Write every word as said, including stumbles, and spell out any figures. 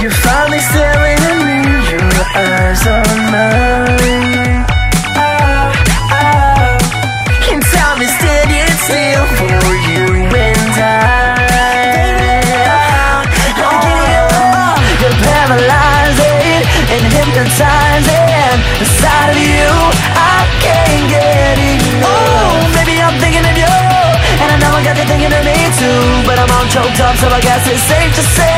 You're finally staring at me, your eyes on mine. Oh, oh. And time is standing still for you and I. I'm getting up, you're paralyzing and hypnotizing. Inside of you, I can't get enough. Oh, baby, I'm thinking of you, and I know I got you thinking of me too. But I'm all choked up, so I guess it's safe to say